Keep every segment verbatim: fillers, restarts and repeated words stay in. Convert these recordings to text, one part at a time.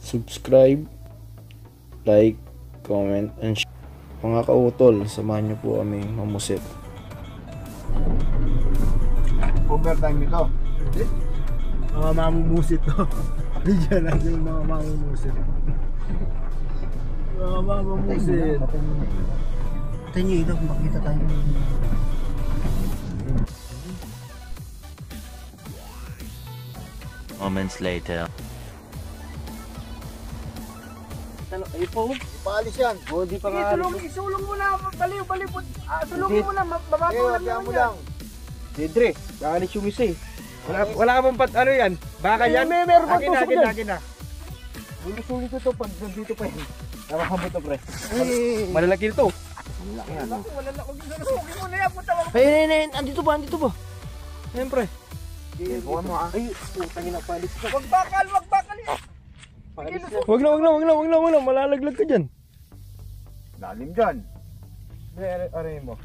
subscribe, like, comment, and share. Mga kautol, samahan niyo po kami mamusit. Overtime ito. Mga mamumusit to. Diyan lang yung mga mamumusit. Mga mamumusit. Ito nyo ito kung makita tayo. Moments later. Ay po. Paalis yan. O di pa nga. Isulong, isulong mo na, baliw, baliw. Ah, sulong mo na, mababaw lang Kaya naman mo yan. lang. Didre, kakalis yung isa eh. Wala, wala ka bang pat, ano yan? Baka yan? May meron pa Akin na, tusok akin dyan. na, akin na. Sulit ko to pag nandito pa yan. Tama mo to, pre. Malalaki ito. Wala na, wala na. Susukin mo na yan, puta. Ay, ay, ay, andito ba, andito ba? Ayan, pre. Buwan mo ah. Ay, putangin na palis ka. Wag bakal, wag bakal. Wag na, wag na, wag na, wag na, wag na, wag na. Malalaglag ka dyan. Lalim dyan. Ay, aray mo.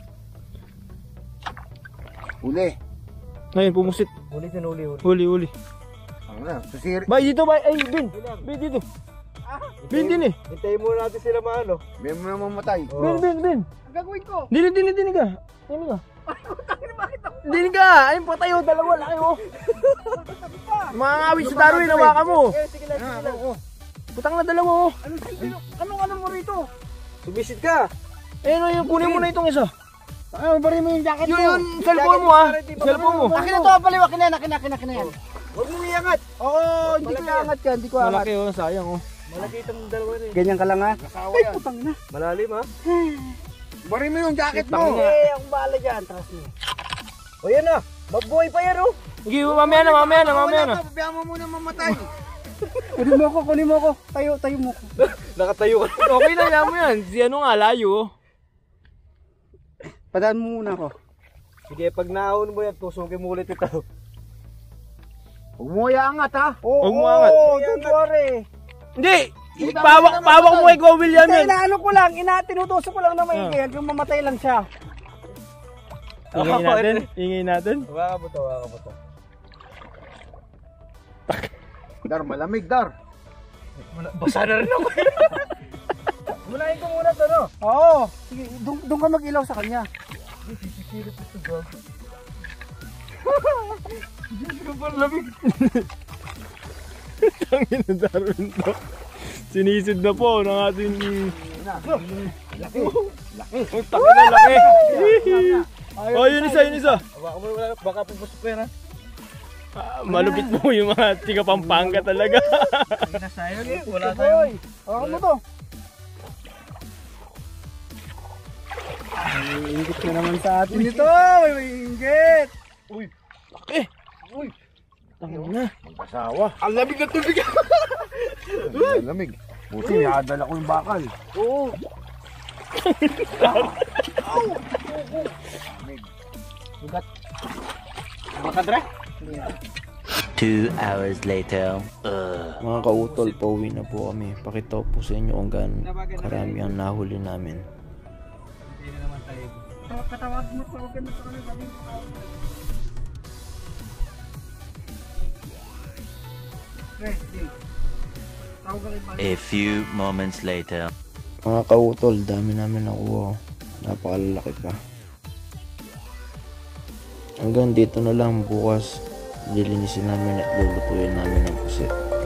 Uli. Ngayon, pumusit. Huli din, huli, huli. Huli, huli. Ano na? Susiri. Bay, dito, bay. Ay, Bin. Bin, dito. Bin din eh. Hintayin muna natin sila maano. May mga mamatay. Bin, bin, bin. Ang gagawin ko. Dinig, dinig, dinig ka. Dinig ka. Bakit ako? Dinig ka. Ayun, patayo. Dalawa lang kayo. Mga ngawit sa Darwin, hawakan mo. Eh, sige lang, sige lang. Putang na dalawa oh. Anong sino? Anong ano mo rito? Sumisit ka. Ayun oh, yung kunin mo na itong isa. Ay, bari mo yung jacket Yun, yun, cellphone mo ah. Cellphone mo. Akin na to, baliw, akin na yan, akin na, akin na, akin na yan. Huwag mo iangat. Oo, hindi ko iangat yan, hindi ko iangat. Malaki oh, sayang oh. Malaki itong dalawa na eh. Ganyan ka lang ha. Nasawa Ay, yan. putang na. Malalim ha. Bari mo yung jacket mo. Tangina. Eh, ang bahala dyan, trust me. O yan na, mabuhay pa yan oh. Sige, mamaya na, mamaya na, mamaya na. Pabayaan mo muna mamatay. Kunin mo ako, kunin mo ako. Tayo, tayo mo ako. Nakatayo ka. Okay na, yan mo yan. Si ano nga, layo oh. Padaan mo muna ako. Sige, pag naahon mo yan, tusugin mo ulit ito. Huwag mo iangat ha. Oo, Huwag mo angat. don't worry. Hindi! Pawak, pawak mo kay Go William Hindi, yan. inaano ko lang, ina, tinutusok ko lang na maigi. Ah. Kung mamatay lang siya. Ingay natin, ingay natin. Waka mo to, waka mo to. Dar, malamig dar. Basa na rin ako. Munahin ko muna to, no? Oo. Sige, doon doon ka mag-ilaw sa kanya. Sisisilip ito ba? Hindi ko pa lamig. Tangin na Darwin to. Sinisid na po ng ating... Laki. Laki. Ang taki na laki. Oh, yun isa, yun isa. Baka mo wala, baka pumusok yan, ha? Ah, malupit mo yung mga tiga Pampanga talaga. Nasayang eh, wala tayo. Baka mo to. May inggit na naman sa atin ito. May inggit. Uy, laki. Uy, tangin na. Magkasawa. Ang lamig na tubig. Malamig. Buti, nakadala ko yung bakal. Oo. Bugat. Makadre? Two hours later. Ugh. Mga kautol, pauwi na po kami. Pakita ko po sa inyo kung gaano karami ang nahuli namin. Hindi na naman tayo. Katawag mo, tawagan mo sa kanila. Sabi mo, tawag mo. Eh, di. Tawagan kayo pa. A few moments later. Mga kautol, dami namin nakuha. Napakalalaki pa. Hanggang dito na lang, bukas lilinisin namin at lulutuin namin ang pusit.